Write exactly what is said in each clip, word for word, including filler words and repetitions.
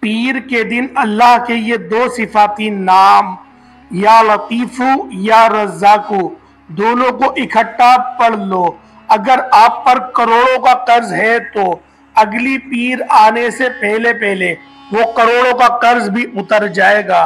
पीर के दिन अल्लाह के ये दो सिफाती नाम या लतीफ़ू या रज़्ज़ाक़ू दोनों को इकट्ठा पढ़ लो। अगर आप पर करोड़ों का कर्ज है तो अगली पीर आने से पहले पहले वो करोड़ों का कर्ज भी उतर जाएगा।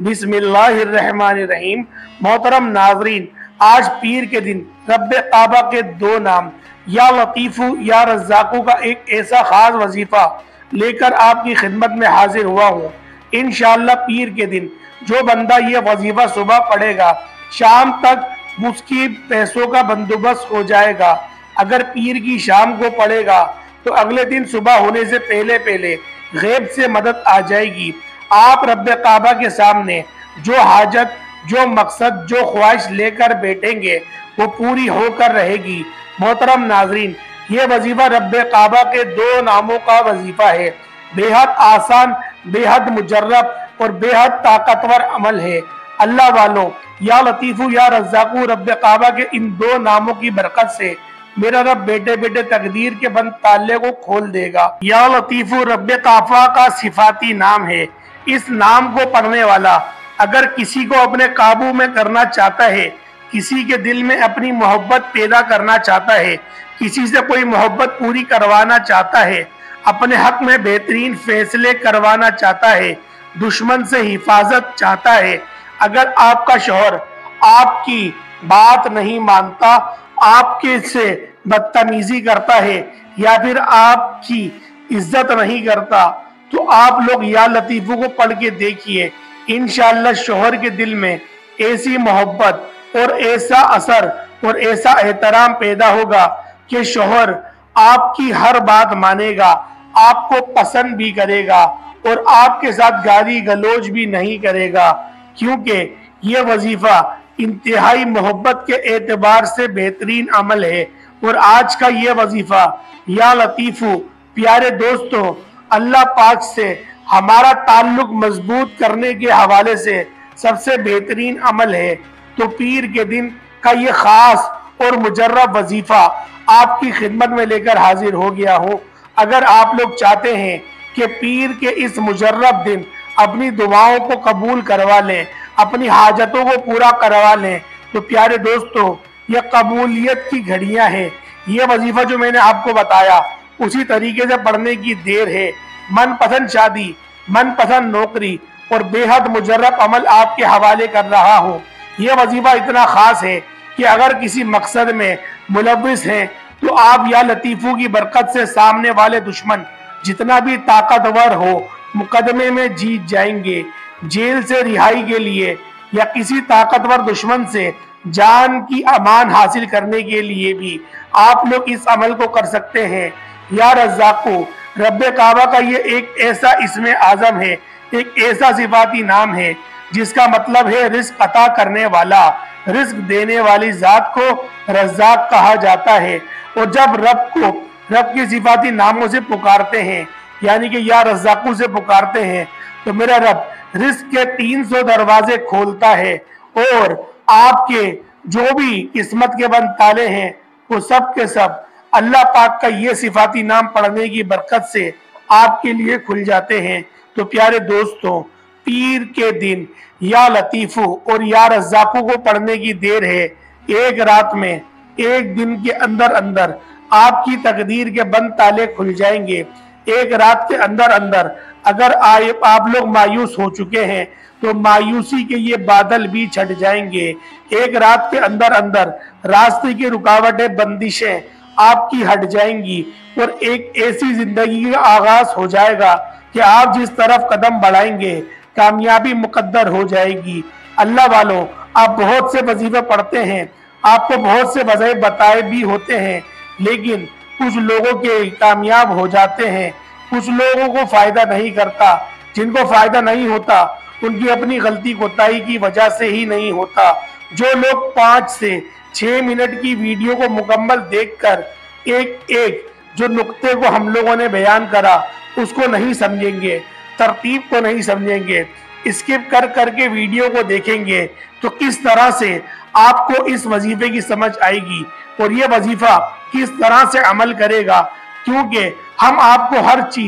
बिस्मिल्लाहिर्रहमानिर्रहीम। मोहतरम नाज़रीन, आज पीर के दिन रब्बे काबा के दो नाम या लतीफ़ू या रज़्ज़ाक़ू का एक ऐसा खास वजीफा लेकर आपकी खिदमत में हाजिर हुआ हूँ। इंशाअल्लाह पीर के दिन जो बंदा ये वजीफा सुबह पढ़ेगा, शाम तक उसकी पैसों का बंदोबस्त हो जाएगा। अगर पीर की शाम को पढ़ेगा तो अगले दिन सुबह होने से पहले पहले गैब से मदद आ जाएगी। आप रब्बे काबा के सामने जो हाजत, जो मकसद, जो ख्वाहिश लेकर बैठेंगे वो पूरी होकर रहेगी। मोहतरम नाजरीन, ये वजीफा रब्बे काबा के दो नामों का वजीफा है। बेहद आसान, बेहद मुजर्रब और बेहद ताकतवर अमल है। अल्लाह वालों, या लतीफ़ू या रज़्ज़ाक़ू रब्बे काबा के इन दो नामों की बरकत से मेरा रब बेटे बेटे तकदीर के बंद ताले को खोल देगा। या लतीफ़ू रब्बे काबा का सिफाती नाम है। इस नाम को पढ़ने वाला अगर किसी को अपने काबू में करना चाहता है, किसी के दिल में अपनी मोहब्बत पैदा करना चाहता है, किसी से कोई मोहब्बत पूरी करवाना चाहता है, अपने हक में बेहतरीन फैसले करवाना चाहता है, दुश्मन से हिफाजत चाहता है, अगर आपका शौहर आपकी बात नहीं मानता, आपके से बदतमीजी करता है या फिर आपकी इज्जत नहीं करता, तो आप लोग या लतीफ़ू को पढ़ के देखिए। इंशाअल्लाह शौहर के दिल में ऐसी मोहब्बत और ऐसा असर और ऐसा एहतराम पैदा होगा कि शौहर आपकी हर बात मानेगा, आपको पसंद भी करेगा और आपके साथ गाली गलौज भी नहीं करेगा, क्योंकि ये वजीफा इंतहाई मोहब्बत के एतबार से बेहतरीन अमल है। और आज का ये वजीफा या लतीफ़ू, प्यारे दोस्तों, अल्लाह पाक से हमारा ताल्लुक मजबूत करने के हवाले से सबसे बेहतरीन अमल है। तो पीर के दिन का ये खास और मुजर्रब वजीफा आपकी खिदमत में लेकर हाजिर हो गया हूँ। अगर आप लोग चाहते हैं कि पीर के इस मुजर्रब दिन अपनी दुआओं को कबूल करवा लें, अपनी हाजतों को पूरा करवा लें, तो प्यारे दोस्तों, ये कबूलियत की घड़ियां हैं। ये वजीफा जो मैंने आपको बताया उसी तरीके से पढ़ने की देर है। मनपसंद शादी, मनपसंद नौकरी और बेहद मुजर्रब अमल आपके हवाले कर रहा हूँ। ये वजीफा इतना खास है कि अगर किसी मकसद में मुलव्विस हैं तो आप या लतीफ़ू की बरकत से सामने वाले दुश्मन जितना भी ताकतवर हो मुकदमे में जीत जाएंगे। जेल से रिहाई के लिए या किसी ताकतवर दुश्मन से जान की अमान हासिल करने के लिए भी आप लोग इस अमल को कर सकते हैं। या रज़्ज़ाक़ू रब्बे काबा का ये एक ऐसा इसमें आज़म है, एक ऐसा सिफाती नाम है जिसका मतलब है रिज़्क़ अता करने वाला। रिज़्क़ देने वाली ज़ात को रज़्ज़ाक़ कहा जाता है। और जब रब को रब के सिफाती नामों से पुकारते हैं, यानी कि या रज़्ज़ाक़ू से पुकारते हैं, तो मेरा रब रिज़्क़ के तीन सौ दरवाजे खोलता है और आपके जो भी किस्मत के बंद ताले हैं वो सब के सब अल्लाह पाक का ये सिफाती नाम पढ़ने की बरकत से आपके लिए खुल जाते हैं। तो प्यारे दोस्तों, पीर के दिन या लतीफ़ू और या रज़्ज़ाक़ू को पढ़ने की देर है। एक रात में, एक दिन के अंदर अंदर आपकी तकदीर के बंद ताले खुल जाएंगे। एक रात के अंदर अंदर अगर आप लोग मायूस हो चुके हैं तो मायूसी के ये बादल भी छट जाएंगे। एक रात के अंदर अंदर रास्ते की रुकावटें, बंदिशें आपकी हट जाएंगी और एक ऐसी जिंदगी का आगाज हो जाएगा कि आप जिस तरफ कदम बढ़ाएंगे कामयाबी मुकद्दर हो जाएगी। अल्लाह वालों, आप बहुत से वजीफे पढ़ते हैं, आपको बहुत से वज़ाइफ बताए भी होते हैं, लेकिन कुछ लोगों के कामयाब हो जाते हैं, कुछ लोगों को फायदा नहीं करता। जिनको फायदा नहीं होता उनकी अपनी गलती कोताही की वजह से ही नहीं होता। जो लोग पाँच से छः मिनट की वीडियो को मुकम्मल देखकर एक एक जो नुक्ते को हम लोगों ने बयान करा उसको नहीं समझेंगे, तरतीब को नहीं समझेंगे, स्किप कर करके वीडियो को देखेंगे, तो किस तरह से आपको इस वजीफे की समझ आएगी और ये वजीफा किस तरह से अमल करेगा। क्योंकि हम आपको हर चीज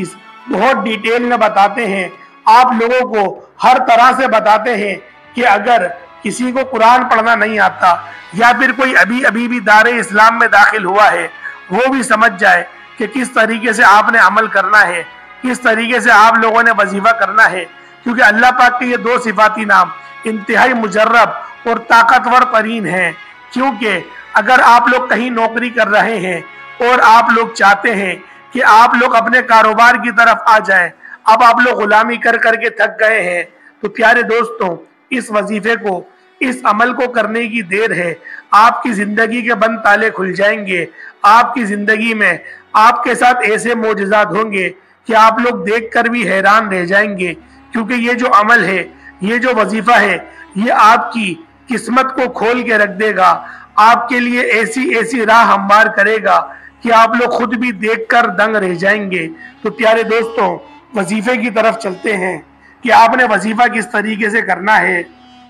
बहुत डिटेल में बताते हैं, आप लोगों को हर तरह से बताते हैं कि अगर किसी को कुरान पढ़ना नहीं आता या फिर कोई अभी अभी भी दारे इस्लाम में दाखिल हुआ है, वो भी समझ जाए कि किस तरीके से आपने अमल करना है, किस तरीके से आप लोगों ने वजीफा करना है। क्योंकि अल्लाह पाक के ये दो सिफाती नाम इंतहाई मुजर्रब और ताकतवर तरीन हैं। क्योंकि अगर आप लोग कहीं नौकरी कर रहे हैं और आप लोग चाहते हैं कि आप लोग अपने कारोबार की तरफ आ जाएं, अब आप लोग गुलामी कर करके थक गए हैं, तो प्यारे दोस्तों, इस वजीफे को, इस अमल को करने की देर है। आपकी जिंदगी के बंद ताले खुल जाएंगे। आपकी जिंदगी में आपके साथ ऐसे मोजज़ात होंगे कि आप लोग देखकर भी हैरान रह जाएंगे। क्योंकि ये जो अमल है, ये जो वजीफा है, ये आपकी किस्मत को खोल के रख देगा। आपके लिए ऐसी ऐसी राह हमवार करेगा कि आप लोग खुद भी देखकर दंग रह जाएंगे। तो प्यारे दोस्तों, वजीफे की तरफ चलते हैं कि आपने वजीफा किस तरीके से करना है।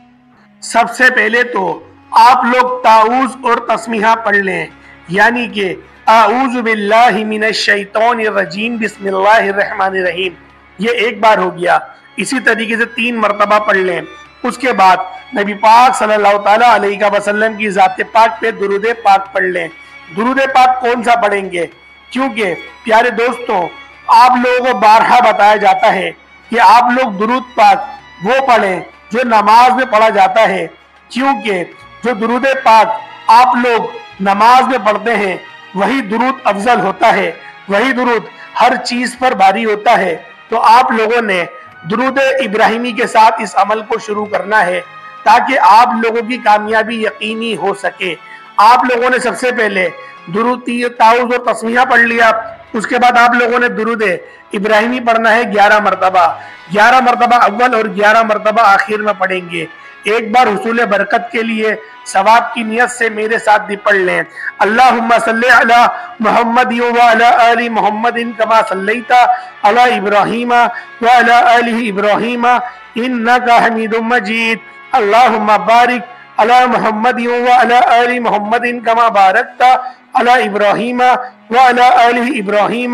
सबसे पहले तो आप लोग ताऊज़ और तस्मीहा पढ़ लें, यानी कि आऊज़ु बिल्लाहि मिनश शैतानिर रजीम बिस्मिल्लाहिर रहमानिर रहीम, ये एक बार हो गया। इसी तरीके से तीन मरतबा पढ़ लें। उसके बाद नबी पाक सल्लल्लाहु ताला अलैहि वसल्लम की ज़ात पाक पे दुरूद पाक पढ़ लें। दुरूद पाक कौन सा पढ़ेंगे? क्योंकि प्यारे दोस्तों, आप लोगों को बारहा बताया जाता है कि आप लोग दुरूद पाक वो पढ़ें जो नमाज में पढ़ा जाता है। क्योंकि जो दुरूद पाक आप लोग नमाज में पढ़ते हैं, वही दुरूद अफजल होता है, वही दुरूद हर चीज पर भारी होता है। तो आप लोगों ने दुरूद इब्राहिमी के साथ इस अमल को शुरू करना है ताकि आप लोगों की कामयाबी यकीनी हो सके। आप लोगों ने सबसे पहले दुरूद ताऊज़ और तस्मीहा पढ़ लिया। उसके बाद आप लोगों ने दुरूद इब्राहिमी पढ़ना है ग्यारह मरतबा। ग्यारह मरतबा अव्वल और ग्यारह मरतबा आखिर में पढ़ेंगे। एक बार हुसूल बरकत के लिए सवाब की नियत से मेरे साथ भी पढ़ लें। अल्लाहुम्मा सल्ली अला मुहम्मद व अला आलि मुहम्मदिन कमा सल्लैता अला इब्राहीम व अला आलि इब्राहीम इन्नका हमीदुम मजीद। अल्लाहुम्मा बारिक अला मुहम्मद व अला आलि मुहम्मदिन कमा बारकता अला इब्राहीम व अला आलि इब्राहीम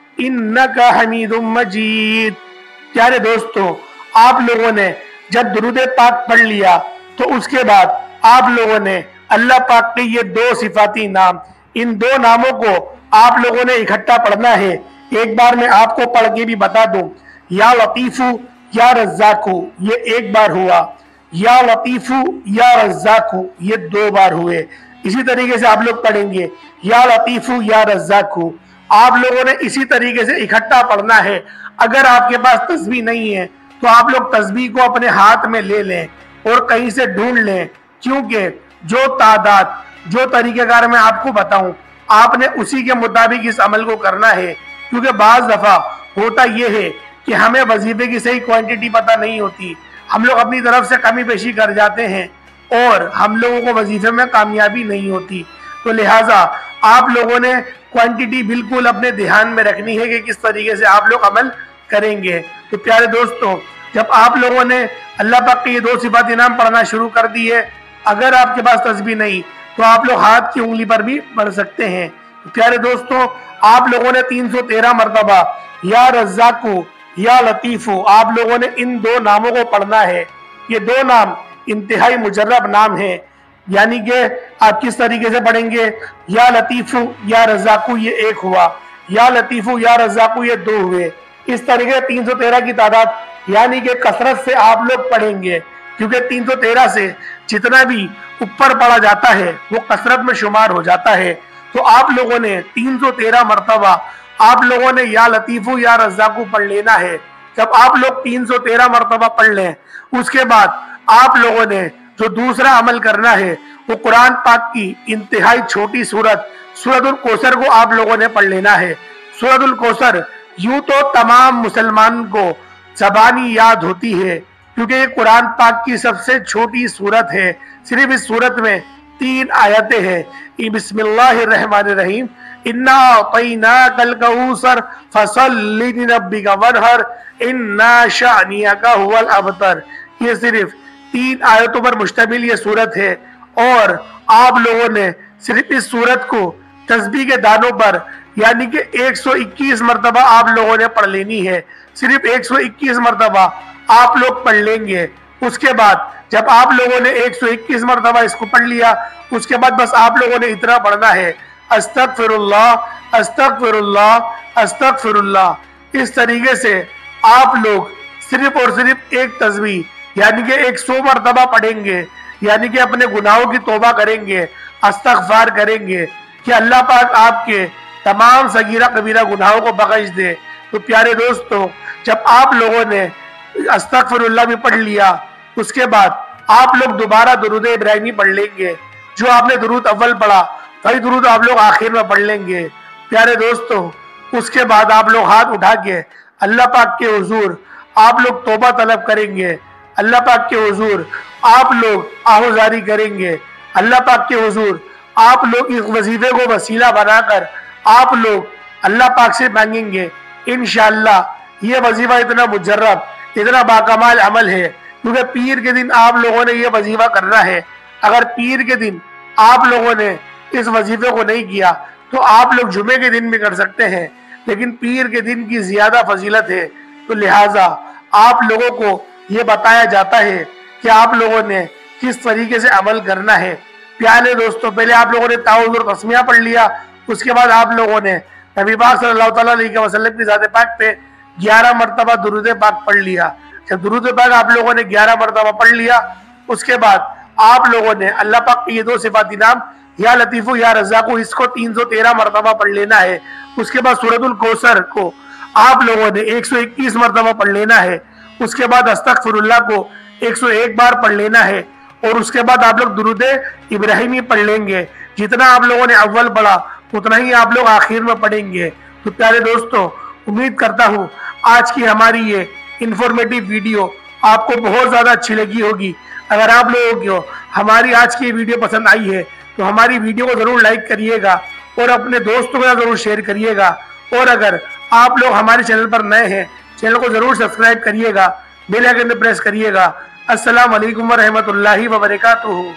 इन्नका हमीदुम मजीद। प्यारे दोस्तों, आप लोगों ने जब दुरूद पाक पढ़ लिया तो उसके बाद आप लोगों ने अल्लाह पाक के ये दो सिफाती नाम, इन दो नामों को आप लोगों ने इकट्ठा पढ़ना है। एक बार मैं आपको पढ़ के भी बता दूं, या लतीफू या रज़्ज़ाकू, ये एक बार हुआ। या लतीफू या रज़्ज़ाकू, ये दो बार हुए। इसी तरीके से आप लोग पढ़ेंगे, या लतीफू या रज़्ज़ाकू। आप लोगों ने इसी तरीके से इकट्ठा पढ़ना है। अगर आपके पास तस्बीह नहीं है तो आप लोग तस्बीह को अपने हाथ में ले लें और कहीं से ढूंढ लें। क्योंकि जो तादाद, जो तरीक़ेकार मैं आपको बताऊं, आपने उसी के मुताबिक इस अमल को करना है। क्योंकि बाज़ दफ़ा होता यह है कि हमें वजीफे की सही क्वांटिटी पता नहीं होती, हम लोग अपनी तरफ से कमी पेशी कर जाते हैं और हम लोगों को वजीफे में कामयाबी नहीं होती। तो लिहाजा आप लोगों ने क्वांटिटी बिल्कुल अपने ध्यान में रखनी है कि किस तरीके से आप लोग अमल करेंगे। तो प्यारे दोस्तों, जब आप लोगों ने अल्लाह पाक के ये दो सिफाती नाम पढ़ना शुरू कर दी है, अगर आपके पास तस्बीह नहीं तो आप लोग हाथ की उंगली पर भी पढ़ सकते हैं। तो प्यारे दोस्तों, आप लोगों ने तीन सौ तेरह मरतबा या रज़्ज़ाकू या लतीफू, आप लोगों ने इन दो नामों को पढ़ना है। ये दो नाम इंतहाई मुजर्रब नाम है, यानी कि आप किस तरीके से पढ़ेंगे, या लतीफू या रज़्ज़ाकू ये एक हुआ, या लतीफू या रज़्ज़ाकू ये दो हुए। इस तरीके से तीन सौ तेरह की तादाद, यानी कि कसरत से आप लोग पढ़ेंगे। क्योंकि तीन सौ तेरह से जितना भी ऊपर पढ़ा जाता है वो कसरत में शुमार हो जाता है। तो आप लोगों ने तीन सौ तेरह मरतबा आप लोगों ने या लतीफू या रज़्ज़ाकू पढ़ लेना है। जब आप लोग तीन सौ तेरह मरतबा पढ़ लें, उसके बाद आप लोगों ने जो दूसरा अमल करना है वो कुरान पाक की इंतहाई छोटी सूरत सूरतुल कौसर को आप लोगों ने पढ़ लेना है। सूरतुल कौसर यूं तो तमाम मुसलमान को ज़बानी याद होती है, क्योंकि ये कुरान पाक की सबसे छोटी सूरत है। सिर्फ इस सूरत में तीन आयतें हैं। बिस्मिल्लाहिर्रहमानिर्रहीम, इन्ना अतैनाकल कौसर फसल्लि लिरब्बिका वनहर इन्ना शानियका हुवल अबतर। ये सिर्फ तीन आयतों पर मुश्तमिल ये सूरत है और आप लोगों ने सिर्फ इस सूरत को तस्बीह के दानों पर, यानी कि एक सौ इक्कीस मरतबा आप लोगों ने पढ़ लेनी है। सिर्फ एक सौ इक्कीस मरतबा आप लोग पढ़ लेंगे। उसके बाद जब आप लोगों ने एक सौ इक्कीस मरतबा इसको पढ़ लिया, उसके बाद बस आप लोगों ने इतना पढ़ना है, अस्तगफिरुल्लाह अस्तगफिरुल्लाह अस्तगफिरुल्लाह। इस तरीके से आप लोग सिर्फ और सिर्फ एक तस्बीह यानी कि एक सौ मरतबा पढ़ेंगे, यानी कि अपने गुनाहों की तौबा करेंगे, इस्तगफार करेंगे कि अल्लाह पाक आपके तमाम सगीरा कबीरा गुनाहों को बख्श दे। तो प्यारे दोस्तों, जब आप लोगों ने अस्तगफिरुल्लाह भी पढ़ लिया, उसके बाद आप लोग दोबारा दुरूद इब्राहिमी पढ़ लेंगे। जो आपने दुरूद अव्वल पढ़ा वही दुरूद आप लोग आखिर में पढ़ लेंगे। प्यारे दोस्तों, उसके बाद आप लोग हाथ उठा के अल्लाह पाक के हुजूर आप लोग तौबा तलब करेंगे। अल्लाह पाक के हुजूर आप लोग आहुजारी करेंगे। अल्लाह पाक के हुजूर आप लोग इस वजीफे को वसीला बनाकर आप लोग अल्लाह पाक से मांगेंगे। इंशाअल्लाह ये वजीफा इतना मुजर्रब, इतना बाकमाल अमल है, क्योंकि पीर के दिन आप लोगों ने ये वजीफा करना है। अगर पीर के दिन आप लोगों ने इस वजीफे को नहीं किया तो आप लोग जुमे के दिन भी कर सकते हैं, लेकिन पीर के दिन की ज्यादा फजीलत है। तो लिहाजा आप लोगों को ये बताया जाता है कि आप लोगों ने किस तरीके से अमल करना है। प्यारे दोस्तों, पहले आप लोगों ने ताऊज़ और तस्मिया पढ़ लिया, उसके बाद आप लोगों ने नबी पाक सल्लल्लाहु अलैहि वसल्लम की ज़ात पाक पे ग्यारह मरतबा दुरूद पाक पढ़ लिया। जब दुरूद पाक आप लोगों ने ग्यारह मरतबा पढ़ लिया, उसके बाद आप लोगों ने अल्लाह पाक के ये दो सिफाती नाम या लतीफ़ु या रज़्ज़ाक़ु, इसको तीन सौ तेरह मरतबा पढ़ लेना है। उसके बाद सूरतुल कौसर को आप लोगों ने एक सौ इक्कीस मरतबा पढ़ लेना है। उसके बाद अस्तगफिरुल्लाह को एक सौ एक बार पढ़ लेना है, और उसके बाद आप लोग दुरूद इब्राहिमी पढ़ लेंगे। जितना आप लोगों ने अव्वल पढ़ा उतना ही आप लोग आखिर में पढ़ेंगे। तो प्यारे दोस्तों, उम्मीद करता हूँ आज की हमारी ये इंफॉर्मेटिव वीडियो आपको बहुत ज़्यादा अच्छी लगी होगी। अगर आप लोगों को हमारी आज की वीडियो पसंद आई है तो हमारी वीडियो को ज़रूर लाइक करिएगा और अपने दोस्तों के साथ ज़रूर शेयर करिएगा। और अगर आप लोग हमारे चैनल पर नए हैं, चैनल को ज़रूर सब्सक्राइब करिएगा, बेल आइकन प्रेस करिएगा। अस्सलाम वालेकुम व रहमतुल्लाहि व बरकातुहू।